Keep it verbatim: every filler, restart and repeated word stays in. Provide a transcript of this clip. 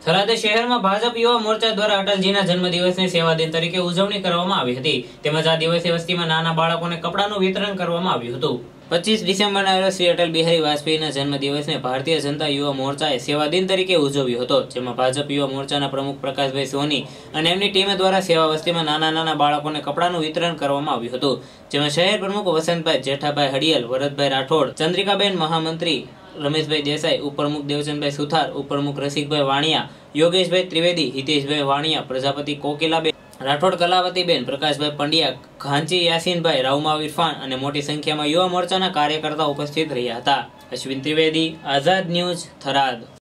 થરાદ શહેરમાં ભાજપ યુવા મોરચા દ્વારા અટલજીના જન્મદિવસની સેવા દિન તરીકે ઉજવણી કરવામાં આવી હતી. તેમજ આ દિવસે વસ્તીમાં નાના બાળકોને કપડાનું વિતરણ કરવામાં આવ્યું હતું. પચીસ ડિસેમ્બરના રોજ શ્રી અટલ બિહારી વાજપેયીના જન્મદિવસને ભારતીય જનતા યુવા મોરચાએ સેવા દિન તરીકે ઉજવ્યો હતો. જેમાં ભાજપ યુવા મોરચાના પ્રમુખ પ્રકાશભાઈ સોની અને એમની ટીમ દ્વારા સેવા વસ્તીમાં નાના નાના બાળકોને કપડાનું વિતરણ કરવામાં આવ્યું હતું. જેમાં શહેર પ્રમુખ વસંતભાઈ જેઠાભાઈ હડિયલ, વરદભાઈ રાઠોડ, ચંદ્રિકાબેન મહામંત્રી રમેશભાઈ દેસાઈ, ઉપપ્રમુખ દેવચંદભાઈ સુથાર, ઉપપ્રમુખ રસિકભાઈ વાણિયા, યોગેશભાઈ ત્રિવેદી, હિતેશભાઈ વાણિયા, પ્રજાપતિ કોકિલાબેન રાઠોડ, કલાવતીબેન, પ્રકાશભાઈ પંડ્યા, ઘાંચી યાસીનભાઈ, રાઉમા ઇરફાન અને મોટી સંખ્યામાં યુવા મોરચાના કાર્યકર્તાઓ ઉપસ્થિત રહ્યા હતા. અશ્વિન ત્રિવેદી, આઝાદ ન્યૂઝ, થરાદ.